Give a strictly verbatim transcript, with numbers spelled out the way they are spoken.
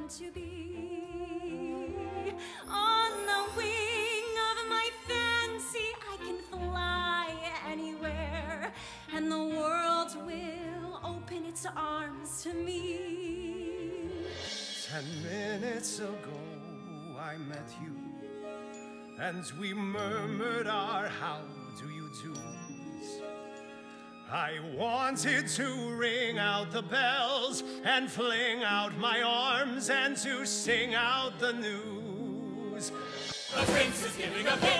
meant to be. On the wing of my fancy, I can fly anywhere, and the world will open its arms to me. Ten minutes ago I met you, and we murmured our how do you do's. I wanted to ring out the bells and fling out my arms and to sing out the news. The prince is giving a ball.